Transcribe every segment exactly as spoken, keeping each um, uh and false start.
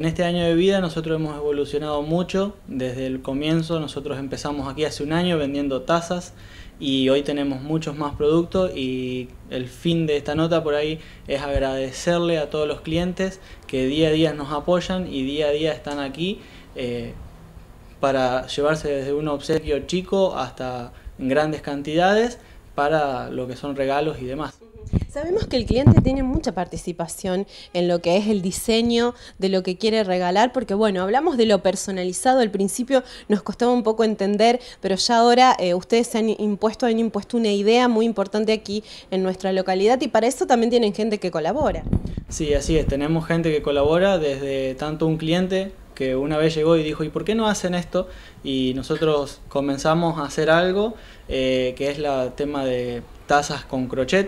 En este año de vida nosotros hemos evolucionado mucho. Desde el comienzo nosotros empezamos aquí hace un año vendiendo tazas y hoy tenemos muchos más productos, y el fin de esta nota por ahí es agradecerle a todos los clientes que día a día nos apoyan y día a día están aquí eh, para llevarse desde un obsequio chico hasta en grandes cantidades para lo que son regalos y demás. Sabemos que el cliente tiene mucha participación en lo que es el diseño de lo que quiere regalar, porque bueno, hablamos de lo personalizado, al principio nos costaba un poco entender, pero ya ahora eh, ustedes se han impuesto, han impuesto una idea muy importante aquí en nuestra localidad, y para eso también tienen gente que colabora. Sí, así es, tenemos gente que colabora, desde tanto un cliente que una vez llegó y dijo, ¿y por qué no hacen esto? Y nosotros comenzamos a hacer algo eh, que es el tema de tazas con crochet.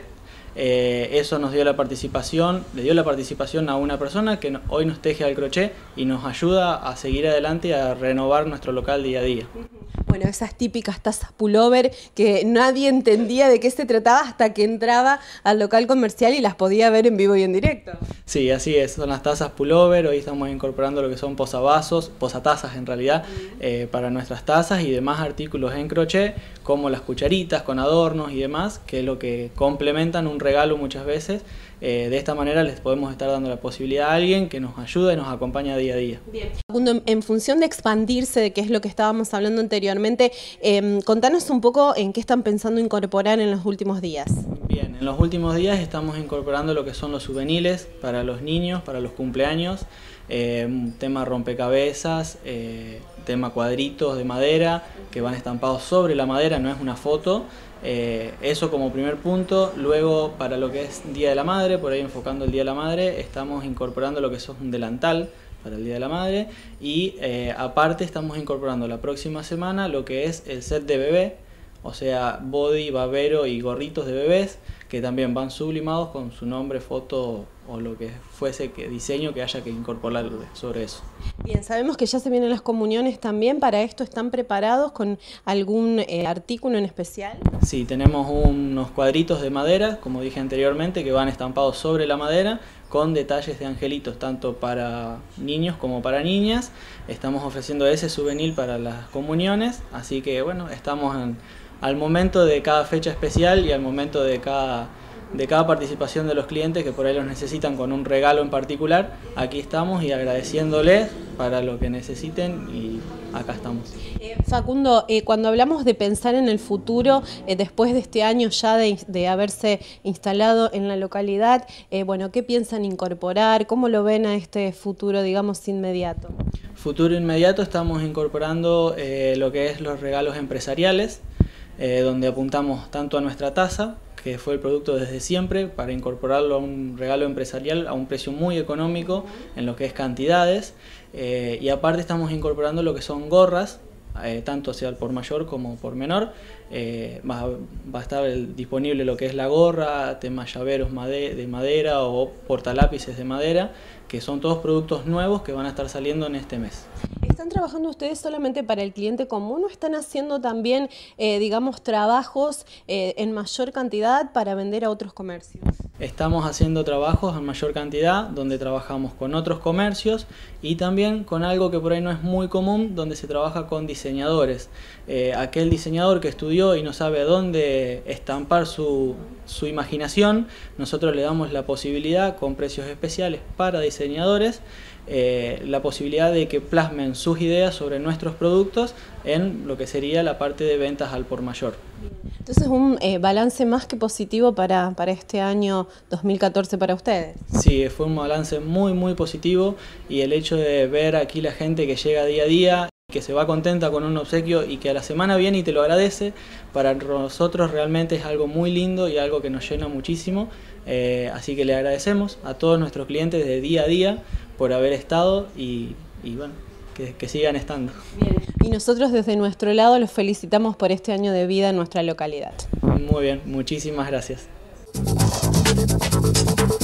Eh, eso nos dio la participación, le dio la participación a una persona que no, hoy nos teje al crochet y nos ayuda a seguir adelante y a renovar nuestro local día a día. Bueno, esas típicas tazas pullover que nadie entendía de qué se trataba hasta que entraba al local comercial y las podía ver en vivo y en directo. Sí, así es, son las tazas pullover. Hoy estamos incorporando lo que son posavasos, posatazas en realidad, eh, para nuestras tazas y demás artículos en crochet, como las cucharitas con adornos y demás, que es lo que complementan un regalo muchas veces. Eh, de esta manera les podemos estar dando la posibilidad a alguien que nos ayude y nos acompaña día a día. Bien. Facundo, en función de expandirse, de qué es lo que estábamos hablando anteriormente, eh, contanos un poco en qué están pensando incorporar en los últimos días. Bien, en los últimos días estamos incorporando lo que son los juveniles para los niños, para los cumpleaños, eh, tema rompecabezas, eh, tema cuadritos de madera que van estampados sobre la madera, no es una foto. Eh, eso como primer punto. Luego, para lo que es Día de la Madre, por ahí enfocando el Día de la Madre, estamos incorporando lo que es un delantal para el Día de la Madre, y eh, aparte estamos incorporando la próxima semana lo que es el set de bebé, o sea, body, babero y gorritos de bebés, que también van sublimados con su nombre, foto o lo que fuese que diseño que haya que incorporar sobre eso. Bien, sabemos que ya se vienen las comuniones también. ¿Para esto están preparados con algún eh, artículo en especial? Sí, tenemos unos cuadritos de madera, como dije anteriormente, que van estampados sobre la madera con detalles de angelitos, tanto para niños como para niñas. Estamos ofreciendo ese souvenir para las comuniones, así que bueno, estamos en, al momento de cada fecha especial y al momento de cada de cada participación de los clientes que por ahí los necesitan con un regalo en particular. Aquí estamos y agradeciéndoles para lo que necesiten, y acá estamos. Eh, Facundo, eh, cuando hablamos de pensar en el futuro, eh, después de este año ya de, de haberse instalado en la localidad, eh, bueno, ¿qué piensan incorporar? ¿Cómo lo ven a este futuro, digamos, inmediato? Futuro inmediato, estamos incorporando eh, lo que es los regalos empresariales, eh, donde apuntamos tanto a nuestra taza, que fue el producto desde siempre, para incorporarlo a un regalo empresarial a un precio muy económico en lo que es cantidades, eh, y aparte estamos incorporando lo que son gorras, eh, tanto sea por mayor como por menor. Eh, va, va a estar el, disponible lo que es la gorra, temas llaveros made, de madera o portalápices de madera, que son todos productos nuevos que van a estar saliendo en este mes. ¿Están trabajando ustedes solamente para el cliente común o están haciendo también, eh, digamos, trabajos eh, en mayor cantidad para vender a otros comercios? Estamos haciendo trabajos en mayor cantidad, donde trabajamos con otros comercios y también con algo que por ahí no es muy común, donde se trabaja con diseñadores. Eh, aquel diseñador que estudió y no sabe a dónde estampar su, su imaginación, nosotros le damos la posibilidad, con precios especiales para diseñadores, Eh, la posibilidad de que plasmen sus ideas sobre nuestros productos en lo que sería la parte de ventas al por mayor. Entonces, un eh, balance más que positivo para, para este año dos mil catorce para ustedes. Sí, fue un balance muy muy positivo, y el hecho de ver aquí la gente que llega día a día, que se va contenta con un obsequio y que a la semana viene y te lo agradece, para nosotros realmente es algo muy lindo y algo que nos llena muchísimo. Eh, así que le agradecemos a todos nuestros clientes de día a día por haber estado y, y bueno, que, que sigan estando. Bien. Y nosotros desde nuestro lado los felicitamos por este año de vida en nuestra localidad. Muy bien, muchísimas gracias.